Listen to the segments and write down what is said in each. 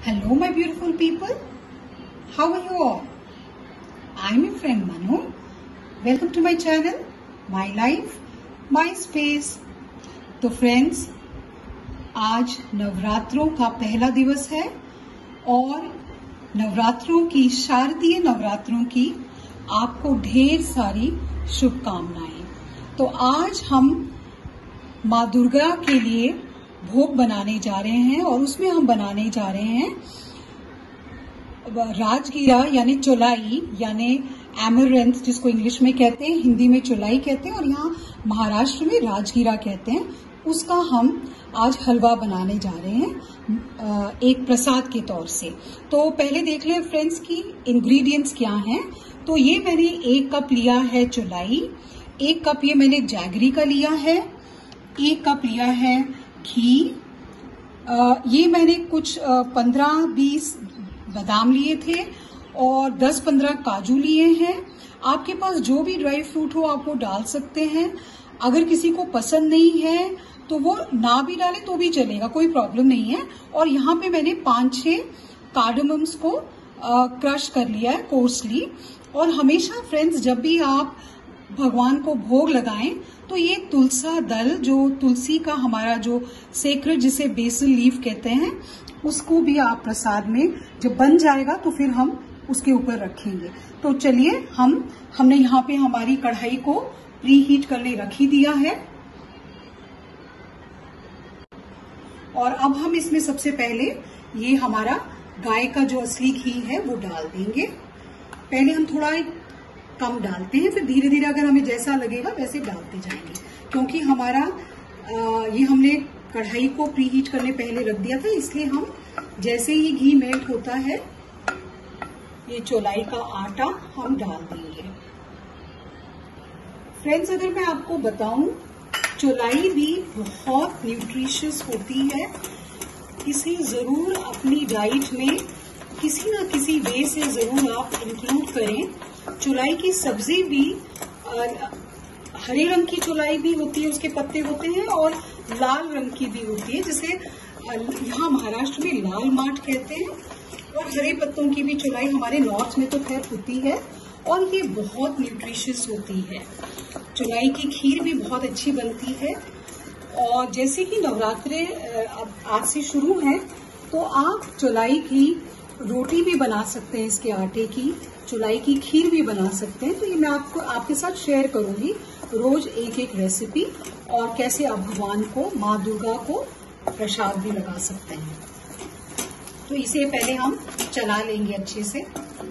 Hello my beautiful people, how are you all? I am your friend Manu. Welcome to my channel, My Life, My Space. तो friends, आज नवरात्रों का पहला दिवस है और नवरात्रों की, शारदीय नवरात्रों की आपको ढेर सारी शुभकामनाएं। तो आज हम माँ दुर्गा के लिए भोग बनाने जा रहे हैं और उसमें हम बनाने जा रहे हैं राजगीरा यानी चौलाई यानी एमरैंथ, जिसको इंग्लिश में कहते हैं, हिंदी में चौलाई कहते हैं और यहाँ महाराष्ट्र में राजगीरा कहते हैं। उसका हम आज हलवा बनाने जा रहे हैं एक प्रसाद के तौर से। तो पहले देख लें फ्रेंड्स की इंग्रेडिएंट्स क्या हैं। तो ये मैंने 1 कप लिया है चौलाई, 1 कप ये मैंने जैगरी का लिया है, 1 कप लिया है घी, ये मैंने कुछ 15-20 बादाम लिए थे और 10-15 काजू लिए हैं। आपके पास जो भी ड्राई फ्रूट हो आप वो डाल सकते हैं। अगर किसी को पसंद नहीं है तो वो ना भी डाले तो भी चलेगा, कोई प्रॉब्लम नहीं है। और यहाँ पे मैंने 5-6 कार्डमम्स को क्रश कर लिया है कोर्सली। और हमेशा फ्रेंड्स, जब भी आप भगवान को भोग लगाएं तो ये तुलसा दल, जो तुलसी का हमारा जो सेक्रेड, जिसे बेसिल लीफ कहते हैं, उसको भी आप प्रसाद में जब बन जाएगा तो फिर हम उसके ऊपर रखेंगे। तो चलिए, हमने यहाँ पे हमारी कढ़ाई को प्री हीट करने रख ही दिया है और अब हम इसमें सबसे पहले ये हमारा गाय का जो असली घी है वो डाल देंगे। पहले हम थोड़ा कम डालते हैं, फिर धीरे धीरे अगर हमें जैसा लगेगा वैसे डालते जाएंगे, क्योंकि हमारा ये हमने कढ़ाई को प्री हीट करने पहले रख दिया था, इसलिए हम जैसे ही घी मेल्ट होता है ये चौलाई का आटा हम डाल देंगे। फ्रेंड्स, अगर मैं आपको बताऊं, चौलाई भी बहुत न्यूट्रिशियस होती है। इसे जरूर अपनी डाइट में किसी ना किसी वे से जरूर आप इंक्लूड करें। चौलाई की सब्जी भी हरे रंग की चौलाई भी होती है, उसके पत्ते होते हैं, और लाल रंग की भी होती है, जिसे यहाँ महाराष्ट्र में लाल माठ कहते हैं। और हरे पत्तों की भी चौलाई हमारे नॉर्थ में तो खैर होती है और ये बहुत न्यूट्रिशियस होती है। चौलाई की खीर भी बहुत अच्छी बनती है। और जैसे कि नवरात्रे आज से शुरू है तो आप चौलाई की रोटी भी बना सकते हैं, इसके आटे की चौलाई की खीर भी बना सकते हैं। तो ये मैं आपके साथ शेयर करूंगी रोज एक रेसिपी, और कैसे आप भगवान को, माँ दुर्गा को प्रसाद भी लगा सकते हैं। तो इसे पहले हम चला लेंगे अच्छे से।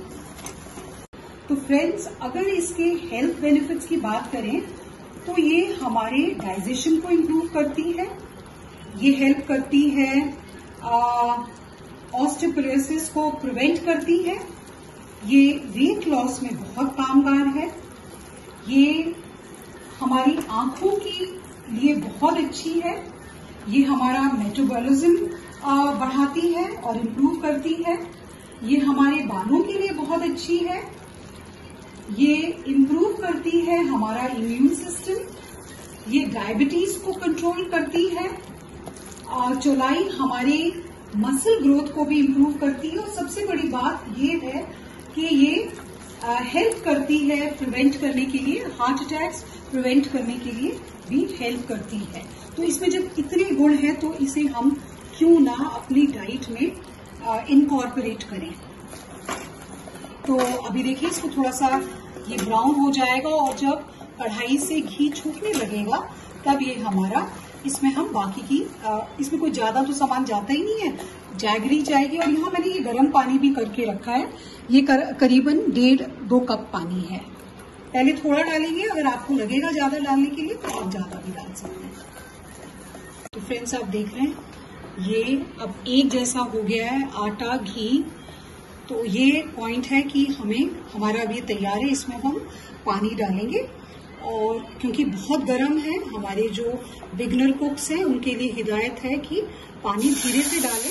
तो फ्रेंड्स, अगर इसके हेल्थ बेनिफिट्स की बात करें तो ये हमारे डाइजेशन को इम्प्रूव करती है, ये हेल्प करती है, ऑस्टियोपोरोसिस को प्रिवेंट करती है, ये वेट लॉस में बहुत कामगार है, ये हमारी आंखों के लिए बहुत अच्छी है, ये हमारा मेटाबॉलिज्म बढ़ाती है और इम्प्रूव करती है, ये हमारे बालों के लिए बहुत अच्छी है, ये इम्प्रूव करती है हमारा इम्यून सिस्टम, ये डायबिटीज को कंट्रोल करती है, और चौलाई हमारे मसल ग्रोथ को भी इम्प्रूव करती है। और सबसे बड़ी बात ये है कि ये हेल्प करती है प्रिवेंट करने के लिए, हार्ट अटैक्स प्रिवेंट करने के लिए भी हेल्प करती है। तो इसमें जब इतने गुण हैं तो इसे हम क्यों ना अपनी डाइट में इनकॉर्पोरेट करें। तो अभी देखिए, इसको थोड़ा सा ये ब्राउन हो जाएगा और जब कढ़ाई से घी छूटने लगेगा तब ये हमारा, इसमें हम बाकी की, इसमें कोई ज्यादा तो सामान जाता ही नहीं है, जैगरी जाएगी। और यहाँ मैंने ये गर्म पानी भी करके रखा है, ये करीबन 1.5-2 कप पानी है। पहले थोड़ा डालेंगे, अगर आपको लगेगा ज्यादा डालने के लिए तो आप ज्यादा भी डाल सकते हैं। तो फ्रेंड्स, आप देख रहे हैं ये अब एक जैसा हो गया है आटा घी। तो ये पॉइंट है कि हमारा अब ये तैयार है, इसमें हम पानी डालेंगे। और क्योंकि बहुत गर्म है, हमारे जो बिगनर कुक्स हैं उनके लिए हिदायत है कि पानी धीरे से डालें।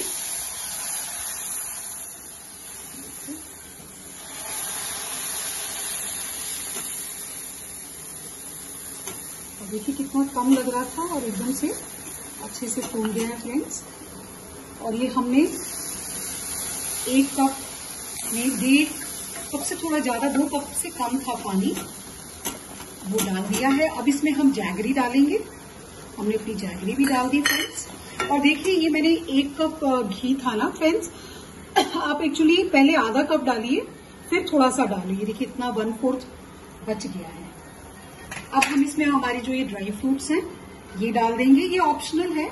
देखिए कितना कम लग रहा था और एकदम से अच्छे से फूल गया है फ्रेंड्स। और ये हमने 1 कप में 1.5 कप से थोड़ा ज्यादा, 2 कप से कम था पानी, वो डाल दिया है। अब इसमें हम जैगरी डालेंगे। हमने अपनी जैगरी भी डाल दी फ्रेंड्स। और देखिए ये मैंने 1 कप घी था ना फ्रेंड्स, आप एक्चुअली पहले आधा कप डालिए, फिर थोड़ा सा डालिए। देखिए इतना 1/4 बच गया है। अब हम इसमें हमारी जो ये ड्राई फ्रूट्स हैं ये डाल देंगे। ये ऑप्शनल है,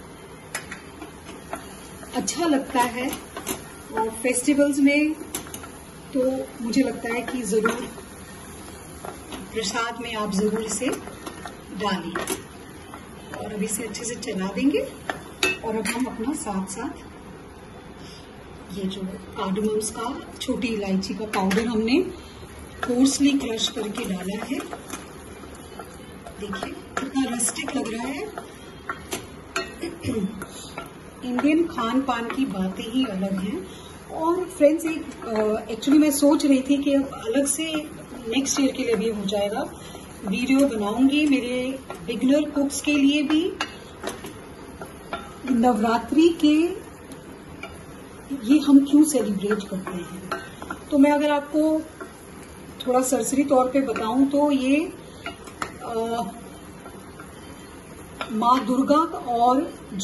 अच्छा लगता है और फेस्टिवल्स में तो मुझे लगता है कि जरूर प्रसाद में आप जरूर इसे डालिए। और अब इसे अच्छे से चला देंगे। और अब हम अपना साथ साथ ये जो कार्डमम्स का, छोटी इलायची का पाउडर हमने कोर्सली क्रश करके डाला है। देखिए कितना रस्टिक लग रहा है। इंडियन खान पान की बातें ही अलग हैं। और फ्रेंड्स एक एक्चुअली मैं सोच रही थी कि अलग से नेक्स्ट ईयर के लिए भी हो जाएगा, वीडियो बनाऊंगी मेरे बिगनर कुक्स के लिए भी। नवरात्रि के ये हम क्यों सेलिब्रेट करते हैं, तो मैं अगर आपको थोड़ा सरसरी तौर पे बताऊं तो ये माँ दुर्गा और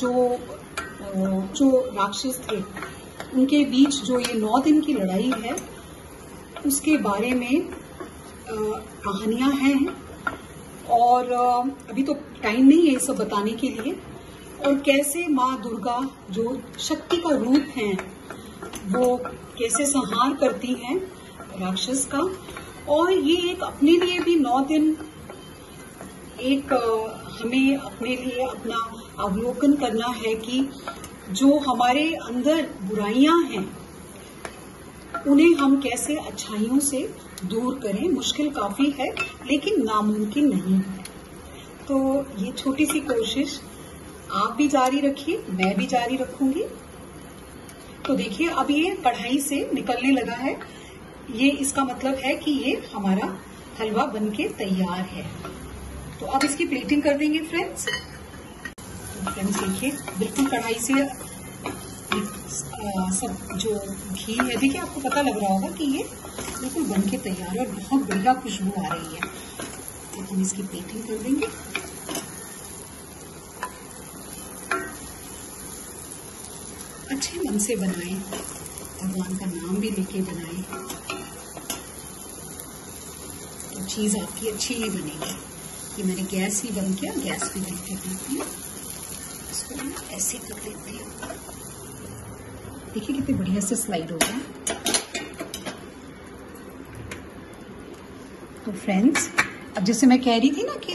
जो राक्षस थे उनके बीच जो ये 9 दिन की लड़ाई है उसके बारे में कहानियां हैं। और अभी तो टाइम नहीं है ये सब बताने के लिए। और कैसे माँ दुर्गा जो शक्ति का रूप है वो कैसे संहार करती हैं राक्षस का। और ये एक अपने लिए भी 9 दिन एक हमें अपने लिए अपना अवलोकन करना है कि जो हमारे अंदर बुराइयां हैं उन्हें हम कैसे अच्छाइयों से दूर करें। मुश्किल काफी है लेकिन नामुमकिन नहीं है। तो ये छोटी सी कोशिश आप भी जारी रखिए, मैं भी जारी रखूंगी। तो देखिए अब ये कढ़ाई से निकलने लगा है, ये इसका मतलब है कि ये हमारा हलवा बनके तैयार है। तो अब इसकी प्लेटिंग कर देंगे फ्रेंड्स। तो फ्रेंड्स देखिए बिल्कुल कढ़ाई से सब जो घी है, देखिए आपको पता लग रहा होगा कि ये बिल्कुल बनके तैयार है और बहुत बढ़िया खुशबू आ रही है। तो हम इसकी प्लेटिंग कर देंगे। अच्छे मन से बनाएं, भगवान का नाम भी लेके बनाएं तो चीज आपकी अच्छी ही बनेगी। ये मैंने गैस ही बंद किया, गैस भी बंद कर देती हूँ। इसको मैं ऐसे कर देती हूँ। देखिए कितने बढ़िया से स्लाइड हो गया। तो फ्रेंड्स अब जैसे मैं कह रही थी ना कि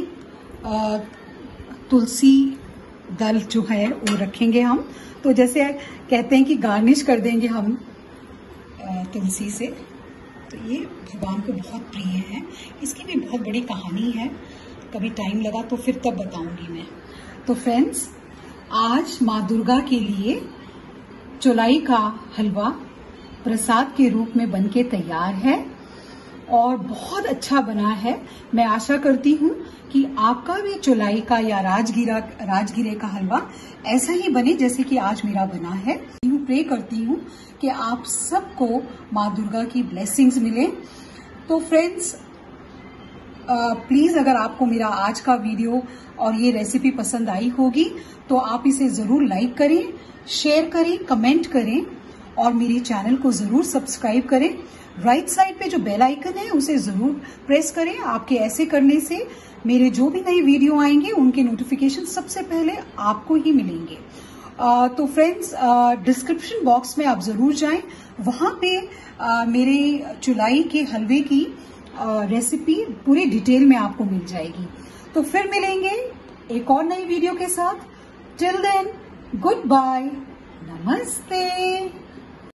तुलसी दल जो है वो रखेंगे हम, तो जैसे कहते हैं कि गार्निश कर देंगे हम तुलसी से। तो ये भगवान को बहुत प्रिय है। इसकी भी बहुत बड़ी कहानी है, कभी टाइम लगा तो फिर तब बताऊंगी मैं। तो फ्रेंड्स आज माँ दुर्गा के लिए चौलाई का हलवा प्रसाद के रूप में बनके तैयार है और बहुत अच्छा बना है। मैं आशा करती हूँ कि आपका भी चौलाई का या राजगिरे का हलवा ऐसा ही बने जैसे कि आज मेरा बना है। प्रे करती हूँ कि आप सबको माँ दुर्गा की ब्लेसिंग्स मिले। तो फ्रेंड्स प्लीज अगर आपको मेरा आज का वीडियो और ये रेसिपी पसंद आई होगी तो आप इसे जरूर लाइक करें, शेयर करें, कमेंट करें और मेरे चैनल को जरूर सब्सक्राइब करें। राइट साइड पे जो बेल आइकन है उसे जरूर प्रेस करें। आपके ऐसे करने से मेरे जो भी नए वीडियो आएंगे उनके नोटिफिकेशन सबसे पहले आपको ही मिलेंगे। तो फ्रेंड्स डिस्क्रिप्शन बॉक्स में आप जरूर जाएं, वहां पे मेरे चौलाई के हलवे की रेसिपी पूरी डिटेल में आपको मिल जाएगी। तो फिर मिलेंगे एक और नई वीडियो के साथ। टिल देन गुड बाय, नमस्ते।